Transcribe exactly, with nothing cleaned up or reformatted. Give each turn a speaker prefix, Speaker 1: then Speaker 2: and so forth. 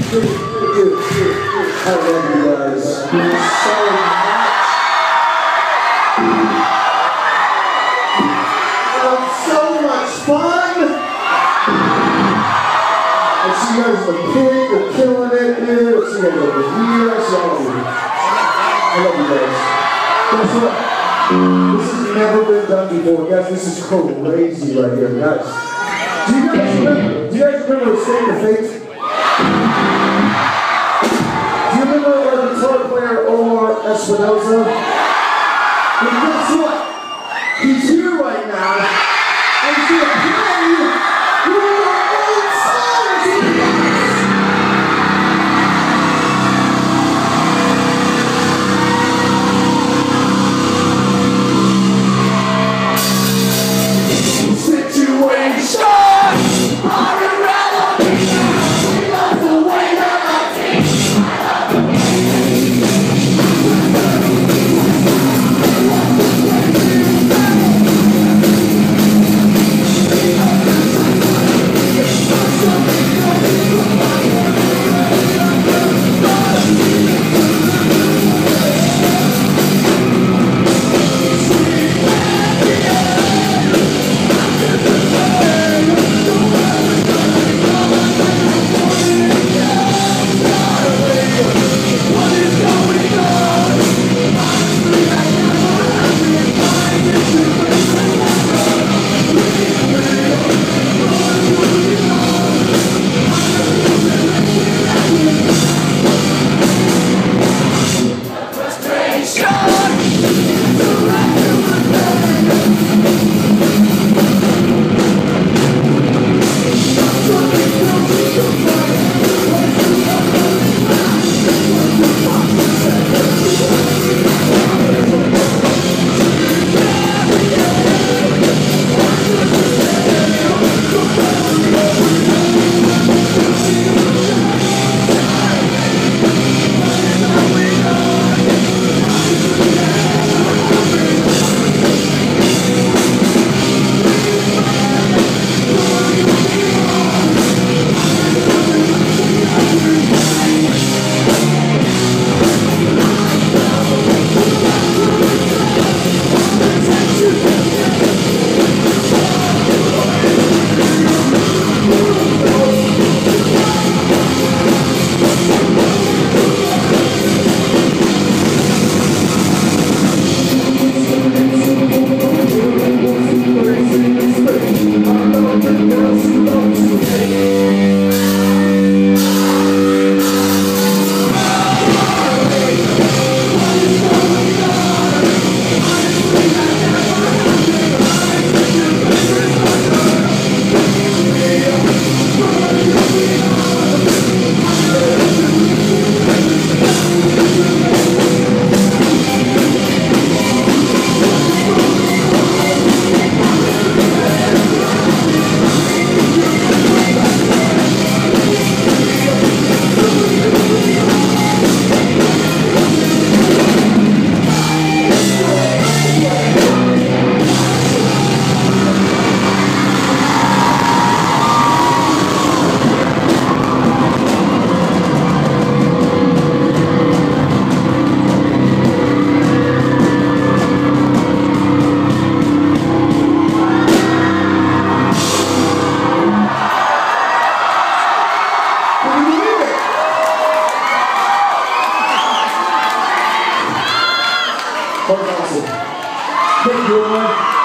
Speaker 1: I love you guys so much. It's so much fun. I see you guys in the pit, you're killing it here. I see you guys over here. I see all of you. I love you guys. Guess what? This has never been done before. Guys, this is crazy right here, guys. Do you guys remember? Do you guys remember State of Fate? Do you remember our guitar player Omar Espinosa? And guess what? He's here right now, and he's going to play one of our old songs with us. Situations are irrelevant. We love the way that I think. Thank you, Omar.